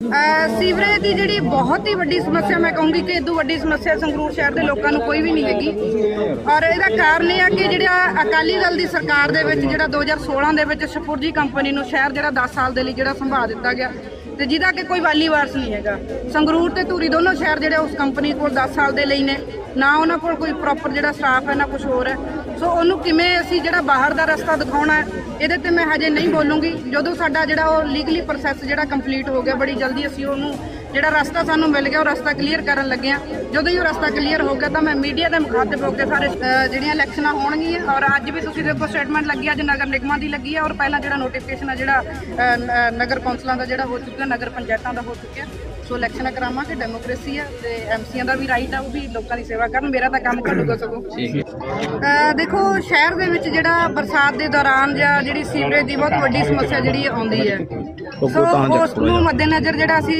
Sewerage ਦੀ ਜਿਹੜੀ ਬਹੁਤ ਹੀ ਵੱਡੀ ਸਮੱਸਿਆ, ਮੈਂ ਕਹੂੰਗੀ ਕਿ ਇਦੋਂ ਵੱਡੀ ਸਮੱਸਿਆ ਸੰਗਰੂਰ ਸ਼ਹਿਰ ਦੇ ਲੋਕਾਂ ਨੂੰ ਕੋਈ ਵੀ ਨਹੀਂ ਹੈਗੀ। ਔਰ ਇਹਦਾ ਕਾਰਨ ਇਹ ਹੈ ਕਿ ਜਿਹੜਾ ਅਕਾਲੀ ਦਲ ਦੀ ਸਰਕਾਰ ਦੇ ਵਿੱਚ ਜਿਹੜਾ 2016 ਦੇ ਵਿੱਚ ਸਪੁਰਜੀ ਕੰਪਨੀ ਨੂੰ ਸ਼ਹਿਰ ਜਿਹੜਾ 10 ਸਾਲ ਦੇ ਲਈ ਜਿਹੜਾ ਸੰਭਾਲ ਦਿੱਤਾ ਗਿਆ, ਤੇ ਜਿਹਦਾ ਕਿ ਕੋਈ ਵਾਲੀ ਵਾਰਸ ਨਹੀਂ ਹੈਗਾ। ਸੰਗਰੂਰ ਤੇ ਧੂਰੀ ਦੋਨੋਂ ਸ਼ਹਿਰ ਜਿਹੜੇ ਉਸ ਕੰਪਨੀ ਕੋਲ 10 ਸਾਲ ਦੇ ਲਈ ਨੇ, ਨਾ ਉਹਨਾਂ ਕੋਲ ਕੋਈ ਪ੍ਰੋਪਰ ਜਿਹੜਾ ਸਟਾਫ ਹੈ ਨਾ ਕੁਝ ਹੋਰ ਹੈ। ਸੋ ਉਹਨੂੰ ਕਿਵੇਂ ਅਸੀਂ ਜਿਹੜਾ ਬਾਹਰ ਦਾ ਰਸਤਾ ਦਿਖਾਉਣਾ ਹੈ, ਇਹਦੇ ਤੇ ਮੈਂ ਹਜੇ ਨਹੀਂ ਬੋਲੂੰਗੀ। ਜਦੋਂ ਸਾਡਾ ਜਿਹੜਾ ਉਹ ਲੀਗਲੀ ਪ੍ਰੋਸੈਸ ਜਿਹੜਾ ਕੰਪਲੀਟ ਹੋ ਗਿਆ, ਬੜੀ ਜਲਦੀ ਅਸੀਂ ਉਹਨੂੰ ਜਿਹੜਾ ਰਸਤਾ ਸਾਨੂੰ ਮਿਲ ਗਿਆ ਉਹ ਰਸਤਾ ਕਲੀਅਰ ਕਰਨ ਲੱਗੇ ਹਾਂ। ਜਦੋਂ ਹੀ ਉਹ ਰਸਤਾ ਕਲੀਅਰ ਹੋ ਗਿਆ ਤਾਂ ਮੈਂ ਮੀਡੀਆ ਦੇ ਮੁਖਾਤਿਬ ਹੋ ਕੇ ਸਾਰੇ ਜਿਹੜੀਆਂ ਇਲੈਕਸ਼ਨਾਂ ਹੋਣਗੀਆਂ, ਔਰ ਅੱਜ ਵੀ ਤੁਸੀਂ ਦੇਖੋ ਸਟੇਟਮੈਂਟ ਲੱਗੀ, ਅੱਜ ਨਗਰ ਨਿਗਮਾਂ ਦੀ ਲੱਗੀ ਹੈ, ਔਰ ਪਹਿਲਾਂ ਜਿਹੜਾ ਨੋਟੀਫਿਕੇਸ਼ਨ ਹੈ ਜਿਹੜਾ ਨਗਰ ਕੌਂਸਲਾਂ ਦਾ ਜਿਹੜਾ ਹੋ ਚੁੱਕਿਆ, ਨਗਰ ਪੰਚਾਇਤਾਂ ਦਾ ਹੋ ਚੁੱਕਿਆ। ਸੋ ਇਲੈਕਸ਼ਨਾਂ ਕਰਾਵਾਂਗੇ, ਡੈਮੋਕ੍ਰੇਸੀ ਹੈ ਤੇ ਐਮਸੀਆਂ ਦਾ ਵੀ ਰਾਈਟ ਆ, ਉਹ ਵੀ ਲੋਕਾਂ ਦੀ ਸੇਵਾ ਕਰਨ। ਮੇਰਾ ਤਾਂ ਕੰਮ ਘੱਟੂਗਾ ਸਗੋਂ। ਦੇਖੋ ਸ਼ਹਿਰ ਦੇ ਵਿੱਚ ਜਿਹੜਾ ਬਰਸਾਤ ਦੇ ਦੌਰਾਨ ਜਾਂ ਜਿਹੜੀ ਸੀਵਰੇਜ ਦੀ ਬਹੁਤ ਵੱਡੀ ਸਮੱਸਿਆ ਜਿਹੜੀ ਆਉਂਦੀ ਹੈ, ਸੋ ਉਸ ਨੂੰ ਮੱਦੇਨਜ਼ਰ ਜਿਹੜਾ ਅਸੀਂ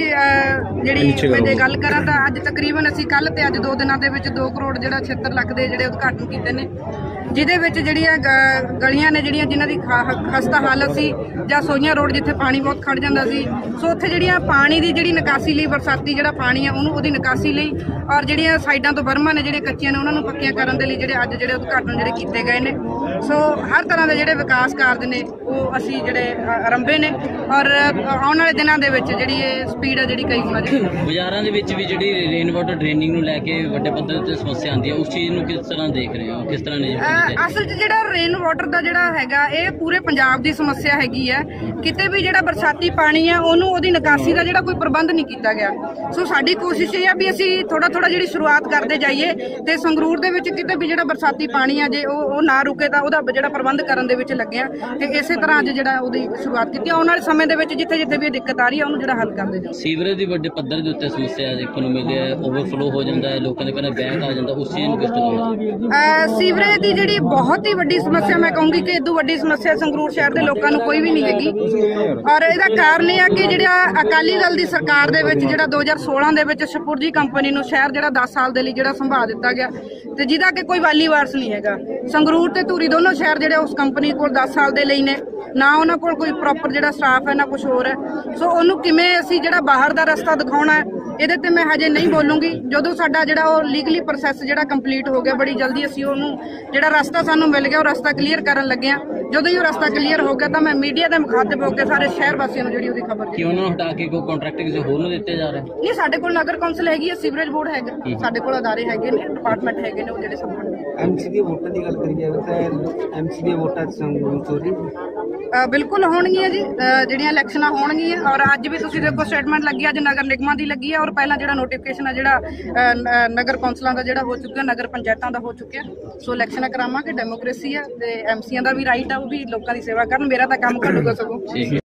ਜਿਹੜੀ ਮੈਂ ਜੇ ਗੱਲ ਕਰਾਂ ਤਾਂ ਅੱਜ ਤਕਰੀਬਨ ਅਸੀਂ ਕੱਲ ਤੇ ਅੱਜ 2 ਦਿਨਾਂ ਦੇ ਵਿੱਚ 2 ਕਰੋੜ ਜਿਹੜਾ 76 ਲੱਖ ਦੇ ਜਿਹੜੇ ਉਦਘਾਟਨ ਕੀਤੇ ਨੇ, ਜਿਹਦੇ ਵਿੱਚ ਜਿਹੜੀਆਂ ਗਲੀਆਂ ਨੇ ਜਿਹੜੀਆਂ ਜਿਨ੍ਹਾਂ ਦੀ ਖਸਤਾ ਹਾਲਤ ਸੀ, ਜਾਂ ਸੋਈਆਂ ਰੋਡ ਜਿੱਥੇ ਪਾਣੀ ਬਹੁਤ ਖੜ ਜਾਂਦਾ ਸੀ, ਸੋ ਉੱਥੇ ਜਿਹੜੀਆਂ ਪਾਣੀ ਦੀ ਜਿਹੜੀ ਨਿਕਾਸੀ ਲਈ, ਬਰਸਾਤੀ ਜਿਹੜਾ ਪਾਣੀ ਹੈ ਉਹਨੂੰ ਉਹਦੀ ਨਿਕਾਸੀ ਲਈ, ਔਰ ਜਿਹੜੀਆਂ ਸਾਈਡਾਂ ਤੋਂ ਬਰਮਾਂ ਨੇ ਜਿਹੜੀਆਂ ਕੱਚੀਆਂ ਨੇ ਉਹਨਾਂ ਨੂੰ ਪੱਕੀਆਂ ਕਰਨ ਦੇ ਲਈ ਜਿਹੜੇ ਅੱਜ ਜਿਹੜੇ ਉਦਘਾਟਨ ਜਿਹੜੇ ਕੀਤੇ ਗਏ ਨੇ। ਸੋ ਹਰ ਤਰ੍ਹਾਂ ਦੇ ਜਿਹੜੇ ਵਿਕਾਸ ਕਾਰਜ ਨੇ ਉਹ ਅਸੀਂ ਜਿਹੜੇ ਆਰੰਭੇ ਨੇ, ਔਰ ਆਉਣ ਵਾਲੇ ਦਿਨਾਂ ਦੇ ਵਿੱਚ ਜਿਹੜੀ ਇਹ ਸਪੀਡ ਹੈ ਜਿਹੜੀ ਕਈ ਗੁਣਾ ਬਾਜ਼ਾਰਾਂ ਦੇ ਵਿੱਚ ਵੀ ਜਿਹੜੀ ਰੇਨ ਵਾਟਰ ਡਰੇਨਿੰਗ ਨੂੰ ਲੈ ਕੇ ਵੱਡੇ ਪੱਧਰ ਤੇ ਸਮੱਸਿਆ ਆਉਂਦੀ ਹੈ, ਉਸ ਚੀਜ਼ ਨੂੰ ਕਿਸ ਤਰ੍ਹਾਂ ਦੇਖ ਰਹੇ ਹੋ, ਕਿਸ ਤਰ੍ਹਾਂ ਨੇ? ਅਸਲ 'ਚ ਜਿਹੜਾ ਰੇਨ ਵਾਟਰ ਦਾ ਜਿਹੜਾ ਹੈਗਾ ਇਹ ਪੂਰੇ ਪੰਜਾਬ ਦੀ ਸਮੱਸਿਆ ਹੈਗੀ ਹੈ। ਕਿਤੇ ਵੀ ਜਿਹੜਾ ਬਰਸਾਤੀ ਪਾਣੀ ਹੈ ਉਹਨੂੰ ਉਹਦੀ ਨਿਕਾਸੀ ਦਾ ਜਿਹੜਾ ਕੋਈ ਪ੍ਰਬੰਧ ਨਹੀਂ ਕੀਤਾ ਗਿਆ। ਸੋ ਸਾਡੀ ਕੋਸ਼ਿਸ਼ ਇਹ ਹੈ ਵੀ ਅਸੀਂ ਥੋੜਾ ਜਿਹੜੀ ਸ਼ੁਰੂਆਤ ਕਰਦੇ ਜਾਈਏ, ਤੇ ਸੰਗਰੂਰ ਦੇ ਵਿੱਚ ਕਿਤੇ ਵੀ ਜਿਹੜਾ ਬਰਸਾਤੀ ਪਾਣੀ ਹੈ ਜੇ ਉਹ ਨਾ ਰੁਕੇ ਤਾਂ ਉਹਦਾ ਜਿਹੜਾ ਪ੍ਰਬੰਧ ਕਰਨ ਦੇ ਵਿੱਚ ਲੱਗੇ ਆ, ਤੇ ਇਸੇ ਤਰ੍ਹਾਂ ਅੱਜ ਜਿਹੜਾ ਉਹਦੀ ਸ਼ੁਰੂਆਤ ਕੀਤੀ। ਆਉਣ ਵਾਲੇ ਸਮੇਂ ਦੇ ਵਿੱਚ ਜਿੱਥੇ ਜਿੱਥੇ ਵੀ ਦਿੱਕਤ ਆ ਰਹੀ ਹੈ ਉਹਨੂੰ ਜਿਹੜਾ ਹੱਲ ਕਰਦੇ ਜਾਓ। ਸੀਵਰੇਜ ਦੀ ਵੱਡੇ ਪੱਧਰ ਦੇ ਉੱਤੇ ਸਮੱਸਿਆ ਦੇਖਣ ਨੂੰ ਮਿਲਦੀ ਹੈ, ਓਵਰਫਲੋ ਹੋ ਜਾਂਦਾ ਹੈ, ਲੋਕਾਂ ਦੇ ਘਰਾਂ ਬੈਗ ਆ ਜਾਂਦਾ, ਉਸ ਚੀਜ਼ ਨੂੰ ਕਿਸ ਤਰ੍ਹਾਂ? ਸੀਵਰੇਜ ਦੀ ਜਿਹੜੀ ਬਹੁਤ ਹੀ ਵੱਡੀ ਸਮੱਸਿਆ, ਮੈਂ ਕਹੂੰਗੀ ਕਿ ਇਦੋਂ ਵੱਡੀ ਸਮੱਸਿਆ ਸੰਗਰੂਰ ਸ਼ਹਿਰ ਦੇ ਲੋਕਾਂ ਨੂੰ ਕੋਈ ਵੀ ਨਹੀਂ ਹੈਗੀ। ਔਰ ਇਹਦਾ ਕਾਰਨ ਇਹ ਹੈ ਕਿ ਜਿਹੜਾ ਅਕਾਲੀ ਦਲ ਦੀ ਸਰਕਾਰ ਦੇ ਵਿੱਚ ਜਿਹੜਾ 2016 ਦੇ ਵਿੱਚ ਸਪੁਰਜੀ ਕੰਪਨੀ ਨੂੰ ਸ਼ਹਿਰ ਜਿਹੜਾ 10 ਸਾਲ ਦੇ ਲਈ ਜਿਹੜਾ ਸੰਭਾਲ ਦਿੱਤਾ ਗਿਆ, ਤੇ ਜਿਹਦਾ ਕਿ ਕੋਈ ਵਾਲੀ ਵਾਰਸ ਨਹੀਂ ਹੈਗਾ। ਸੰਗਰੂਰ ਤੇ ਧੂਰੀ ਦੋਨੋਂ ਸ਼ਹਿਰ ਜਿਹੜੇ ਉਸ ਕੰਪਨੀ ਕੋਲ 10 ਸਾਲ ਦੇ ਲਈ ਨੇ, ਨਾ ਉਹਨਾਂ ਕੋਲ ਕੋਈ ਪ੍ਰੋਪਰ ਜਿਹੜਾ ਸਟਾਫ ਹੈ ਨਾ ਕੁਝ ਹੋਰ ਹੈ। ਸੋ ਉਹਨੂੰ ਕਿਵੇਂ ਅਸੀਂ ਜਿਹੜਾ ਬਾਹਰ ਦਾ ਰਸਤਾ ਦਿਖਾਉਣਾ ਹੈ, ਇਹਦੇ ਤੇ ਮੈਂ ਹਜੇ ਨਹੀਂ ਬੋਲੂੰਗੀ। ਜਦੋਂ ਸਾਡਾ ਜਿਹੜਾ ਉਹ ਲੀਗਲੀ ਪ੍ਰੋਸੈਸ ਜਿਹੜਾ ਕੰਪਲੀਟ ਹੋ ਗਿਆ, ਬੜੀ ਜਲਦੀ ਅਸੀਂ ਉਹਨੂੰ ਜਿਹੜਾ ਰਸਤਾ ਸਾਨੂੰ ਮਿਲ ਗਿਆ ਉਹ ਰਸਤਾ ਕਲੀਅਰ ਕਰਨ ਲੱਗੇ ਹਾਂ। ਜਦੋਂ ਹੀ ਉਹ ਰਸਤਾ ਕਲੀਅਰ ਹੋ ਗਿਆ ਤਾਂ ਮੈਂ ਮੀਡੀਆ ਦੇ ਮੁਖਾਤਿਬ ਹੋ ਕੇ ਸਾਰੇ ਸ਼ਹਿਰ ਵਾਸੀਆਂ ਨੂੰ ਜਿਹੜੀ ਉਹਦੀ ਖਬਰ ਕਿ ਉਹਨਾਂ ਨੂੰ ਹਟਾ ਕੇ ਕੋਈ ਕੰਟਰੈਕਟ ਕਿਸੇ ਹੋਰ ਨੂੰ ਦਿੱਤੇ ਜਾ ਰਹੇ? ਨਹੀਂ, ਸਾਡੇ ਕੋਲ ਨਗਰ ਕੌਂਸਲ ਹੈਗੀ ਹੈ, ਸੀਵਰੇਜ ਬੋਰਡ ਹੈਗਾ, ਸਾਡੇ ਕੋਲ ਅਦਾਰੇ ਹੈਗੇ ਨੇ, ਡਿਪਾਰਟਮੈਂਟ ਹੈਗੇ ਨੇ, ਉਹ ਜਿਹੜੇ ਸੰਭਾਲਦੇ। ਐਮਸੀ ਦੀ ਵੋਟਾਂ ਦੀ ਗੱਲ ਕਰੀਏ ਤਾਂ ਐਮਸੀ ਦੀ ਵੋਟਾਂ ਸੰਗਰੂਰ ਤੋਂ ਜੀ ਬਿਲਕੁਲ ਹੋਣਗੀਆਂ ਜੀ, ਜਿਹੜੀਆਂ ਇਲੈਕਸ਼ਨਾਂ ਹੋਣਗੀਆਂ। ਔਰ ਅੱਜ ਵੀ ਤੁਸੀਂ ਦੇਖੋ ਸਟੇਟਮੈਂਟ ਲੱਗੀ, ਅੱਜ ਨਗਰ ਨਿਗਮਾਂ ਦੀ ਲੱਗੀ ਹੈ, ਔਰ ਪਹਿਲਾਂ ਜਿਹੜਾ ਨੋਟੀਫਿਕੇਸ਼ਨ ਹੈ ਜਿਹੜਾ ਨਗਰ ਕੌਂਸਲਾਂ ਦਾ ਜਿਹੜਾ ਹੋ ਚੁੱਕਿਆ, ਨਗਰ ਪੰਚਾਇਤਾਂ ਦਾ ਹੋ ਚੁੱਕਿਆ। ਸੋ ਇਲੈਕਸ਼ਨਾਂ ਕਰਾਵਾਂਗੇ, ਡੈਮੋਕ੍ਰੇਸੀ ਹੈ ਤੇ ਐਮਸੀਆਂ ਦਾ ਵੀ ਰਾਈਟ ਆ, ਉਹ ਵੀ ਲੋਕਾਂ ਦੀ ਸੇਵਾ ਕਰਨ। ਮੇਰਾ ਤਾਂ ਕੰਮ ਘੱਟੂਗਾ ਸਗੋਂ।